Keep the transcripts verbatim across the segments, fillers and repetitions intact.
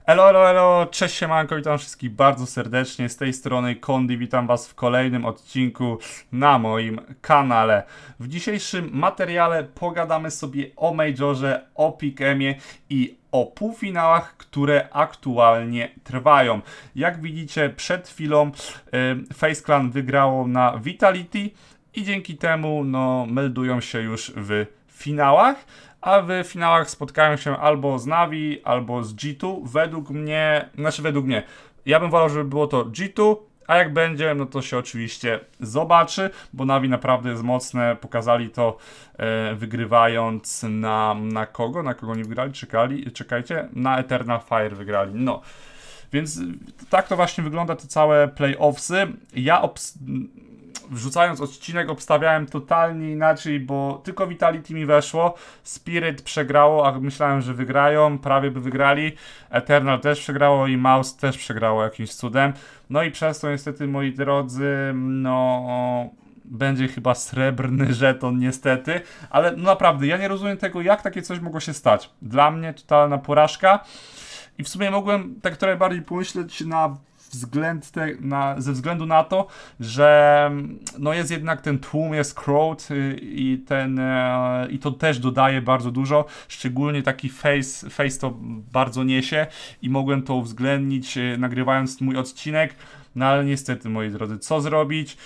Elo, elo, elo, cześć siemanko, witam wszystkich bardzo serdecznie, z tej strony Kondy, witam was w kolejnym odcinku na moim kanale. W dzisiejszym materiale pogadamy sobie o Majorze, o Pikemie i o półfinałach, które aktualnie trwają. Jak widzicie, przed chwilą y, Face Clan wygrało na Vitality i dzięki temu no, meldują się już w finałach. A w finałach spotkają się albo z Navi, albo z G dwa. Według mnie, znaczy według mnie, ja bym wolał, żeby było to G dwa, a jak będzie, no to się oczywiście zobaczy, bo Navi naprawdę jest mocne, pokazali to e, wygrywając na, na kogo? Na kogo nie wygrali? Czekali, czekajcie, na Eternal Fire wygrali, no. Więc tak to właśnie wygląda te całe playoffsy. Ja obs wrzucając odcinek obstawiałem totalnie inaczej, bo tylko Vitality mi weszło, Spirit przegrało, a myślałem, że wygrają, prawie by wygrali, Eternal też przegrało i Mouse też przegrało jakimś cudem. No i przez to niestety, moi drodzy, no będzie chyba srebrny żeton niestety, ale no naprawdę, ja nie rozumiem tego, jak takie coś mogło się stać. Dla mnie totalna porażka i w sumie mogłem tak trochę bardziej pomyśleć na względ te, na, ze względu na to, że no jest jednak ten tłum, jest crowd i, ten, e, i to też dodaje bardzo dużo, szczególnie taki face, face to bardzo niesie i mogłem to uwzględnić e, nagrywając mój odcinek. No ale niestety, moi drodzy, co zrobić?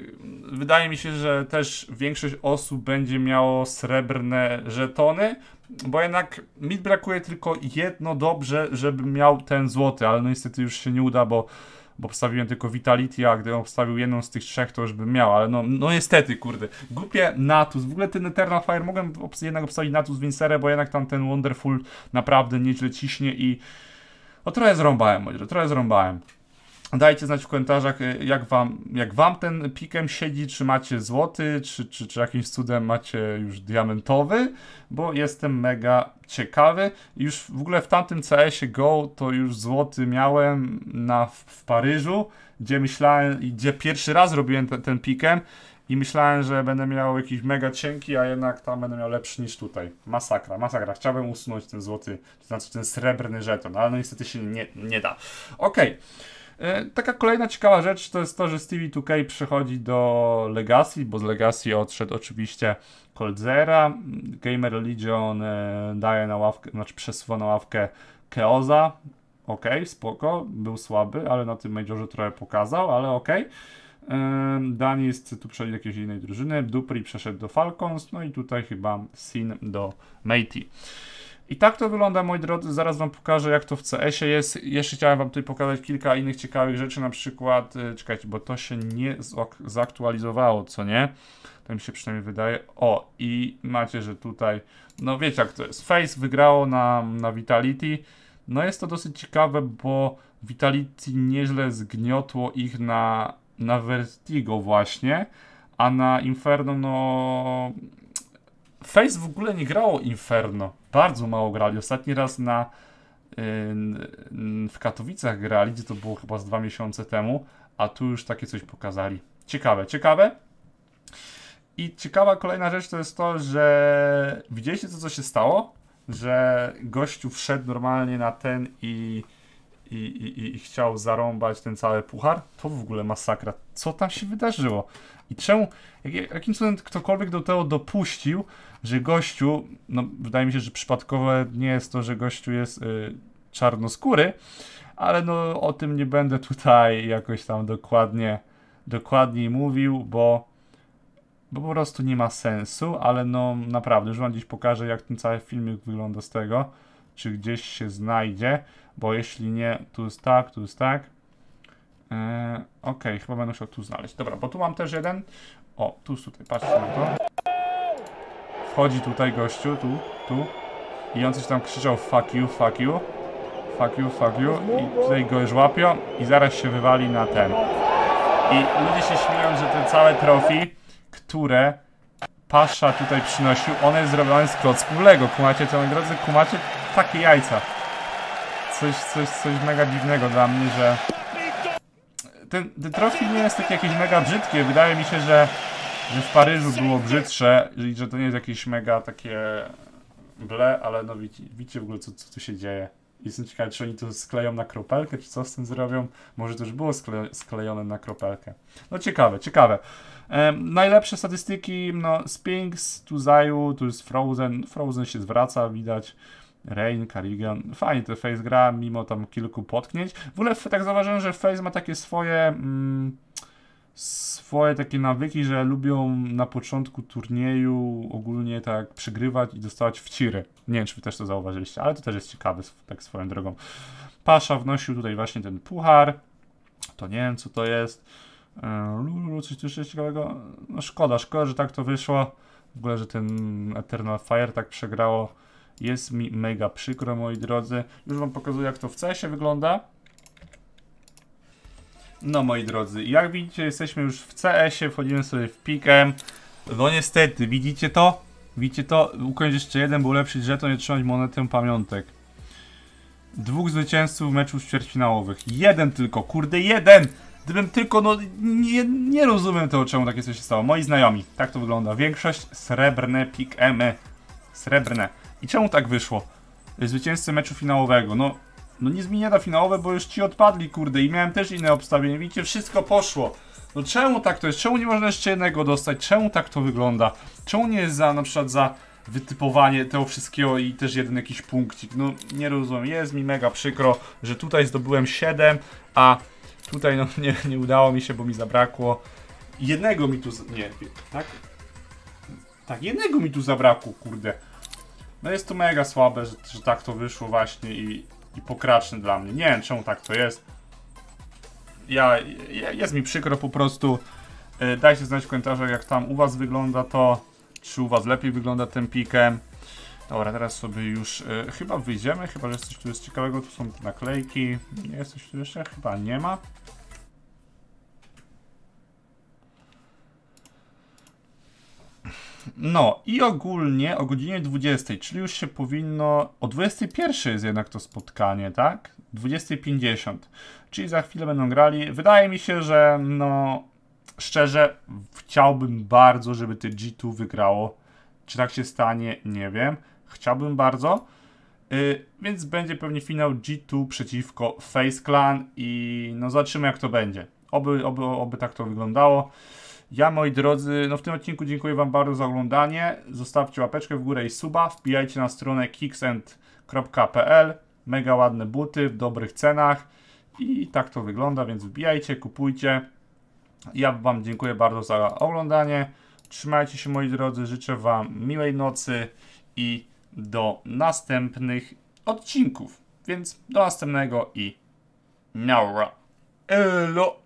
Wydaje mi się, że też większość osób będzie miało srebrne żetony, bo jednak mi brakuje tylko jedno dobrze, żeby miał ten złoty, ale no niestety już się nie uda, bo, bo obstawiłem tylko Vitality, a gdybym obstawił jedną z tych trzech, to już bym miał, ale no, no niestety, kurde. Głupie Natus, w ogóle ten Eternal Fire mogłem jednak obstawić Natus Vincerę, bo jednak tam ten Wonderful naprawdę nieźle ciśnie i no trochę zrąbałem, moi drodzy, trochę zrąbałem. Dajcie znać w komentarzach, jak wam, jak wam ten Pikem siedzi, czy macie złoty, czy, czy, czy jakimś cudem macie już diamentowy, bo jestem mega ciekawy. Już w ogóle w tamtym C S ie Go to już złoty miałem na, w, w Paryżu, gdzie myślałem, gdzie pierwszy raz robiłem ten, ten Pikem i myślałem, że będę miał jakiś mega cienki, a jednak tam będę miał lepszy niż tutaj. Masakra, masakra. Chciałbym usunąć ten złoty, to znaczy ten srebrny żeton, ale no niestety się nie, nie da. Okej. Okay. Taka kolejna ciekawa rzecz to jest to, że Stevie dwa K przychodzi do Legacy, bo z Legacy odszedł oczywiście Coldzera. Gamer Legion e, daje na ławkę, znaczy przesuwa na ławkę Keoza. Okej, okay, spoko, był słaby, ale na tym Majorze trochę pokazał, ale okej. Okay. E, Danist tu przeszedł do jakiejś innej drużyny, Dupri przeszedł do Falcons, no i tutaj chyba Sin do Matey. I tak to wygląda, moi drodzy, zaraz wam pokażę, jak to w C S ie jest. Jeszcze chciałem wam tutaj pokazać kilka innych ciekawych rzeczy, na przykład, yy, czekajcie, bo to się nie zaktualizowało, co nie? To mi się przynajmniej wydaje. O, i macie, że tutaj, no wiecie jak to jest, Face wygrało na, na Vitality. No jest to dosyć ciekawe, bo Vitality nieźle zgniotło ich na, na Vertigo właśnie, a na Inferno, no... Face w ogóle nie grało Inferno. Bardzo mało grali. Ostatni raz na yy, w Katowicach grali, gdzie to było chyba z dwa miesiące temu, a tu już takie coś pokazali. Ciekawe, ciekawe. I ciekawa kolejna rzecz to jest to, że widzieliście to, co się stało? Że gościu wszedł normalnie na ten i, i, i, i chciał zarąbać ten cały puchar. To w ogóle masakra. Co tam się wydarzyło? I czemu, jak, jakim cudem ktokolwiek do tego dopuścił, że gościu, no wydaje mi się, że przypadkowe nie jest to, że gościu jest y, czarnoskóry, ale no o tym nie będę tutaj jakoś tam dokładnie dokładniej mówił, bo, bo po prostu nie ma sensu, ale no naprawdę, już wam gdzieś pokażę, jak ten cały filmik wygląda z tego, czy gdzieś się znajdzie, bo jeśli nie, tu jest tak, tu jest tak. Eee, Okej, okay, chyba będę musiał tu znaleźć. Dobra, bo tu mam też jeden. O, tu jest tutaj, patrzcie na to. Wchodzi tutaj gościu, tu, tu. I on coś tam krzyczał fuck you, fuck you. Fuck you, fuck you. I tutaj go już łapią i zaraz się wywali na ten. I ludzie się śmieją, że te całe trofii, które Pasza tutaj przynosił, one jest zrobione z klocków Lego. Kumacie to, moi drodzy? Kumacie takie jajca. Coś, coś, coś mega dziwnego dla mnie, że ten, ten trofii nie jest takie jakieś mega brzydkie. Wydaje mi się, że, że w Paryżu było brzydsze i że to nie jest jakieś mega takie ble, ale no widzicie, widzicie w ogóle co, co tu się dzieje. Jestem ciekawy, czy oni to skleją na kropelkę, czy co z tym zrobią. Może to już było skle sklejone na kropelkę. No ciekawe, ciekawe. Um, najlepsze statystyki, no Spinks, tu Zaju, tu jest Frozen. Frozen się zwraca, widać. Rain, Carrigan. Fajnie to Face gra, mimo tam kilku potknięć. W ogóle tak zauważyłem, że Face ma takie swoje... Mm, swoje takie nawyki, że lubią na początku turnieju ogólnie tak przegrywać i dostawać wciry. Nie wiem, czy wy też to zauważyliście, ale to też jest ciekawe, tak swoją drogą. Pasza wnosił tutaj właśnie ten puchar. To nie wiem, co to jest. Lulu, coś tu jeszcze ciekawego. No szkoda, szkoda, że tak to wyszło. W ogóle, że ten Eternal Fire tak przegrało. Jest mi mega przykro, moi drodzy. Już wam pokazuję, jak to w C S ie wygląda. No moi drodzy, jak widzicie, jesteśmy już w C S ie, wchodzimy sobie w pikę. No niestety, widzicie to? Widzicie to? Ukończ jeszcze jeden, był lepszy żeton i trzymać monetę pamiątek. Dwóch zwycięzców meczów ćwierćfinałowych. Jeden tylko, kurde, jeden! Gdybym tylko, no nie, nie rozumiem tego, czemu takie coś się stało. Moi znajomi, tak to wygląda. Większość srebrne pik emy. Srebrne. I czemu tak wyszło? Zwycięzcy meczu finałowego, no... No nic mi nie da finałowe, bo już ci odpadli, kurde, i miałem też inne obstawienie. Widzicie, wszystko poszło. No czemu tak to jest? Czemu nie można jeszcze jednego dostać? Czemu tak to wygląda? Czemu nie jest za, na przykład za wytypowanie tego wszystkiego i też jeden jakiś punkcik? No nie rozumiem. Jest mi mega przykro, że tutaj zdobyłem siedem, a tutaj no nie, nie udało mi się, bo mi zabrakło. Jednego mi tu... nie, tak? Tak, jednego mi tu zabrakło, kurde. No jest to mega słabe, że, że tak to wyszło właśnie i... i pokraczny dla mnie. Nie wiem, czemu tak to jest. Ja, jest mi przykro po prostu. Dajcie znać w komentarzach, jak tam u was wygląda to. Czy u was lepiej wygląda ten pikem. Dobra, teraz sobie już y, chyba wyjdziemy. Chyba, że coś tu jest ciekawego. Tu są te naklejki. Nie jest coś tu jeszcze? Chyba nie ma. No i ogólnie o godzinie dwudziestej, czyli już się powinno... O dwudziestej pierwszej jest jednak to spotkanie, tak? dwudziesta pięćdziesiąt. Czyli za chwilę będą grali. Wydaje mi się, że no... Szczerze, chciałbym bardzo, żeby te G dwa wygrało. Czy tak się stanie? Nie wiem. Chciałbym bardzo. Yy, więc będzie pewnie finał G dwa przeciwko Face Clan i no zobaczymy, jak to będzie. Oby, oby, oby tak to wyglądało. Ja, moi drodzy, no w tym odcinku dziękuję wam bardzo za oglądanie. Zostawcie łapeczkę w górę i suba. Wbijajcie na stronę kicksend kropka p l. Mega ładne buty w dobrych cenach. I tak to wygląda, więc wbijajcie, kupujcie. Ja wam dziękuję bardzo za oglądanie. Trzymajcie się, moi drodzy. Życzę wam miłej nocy i do następnych odcinków. Więc do następnego i naura. Elo!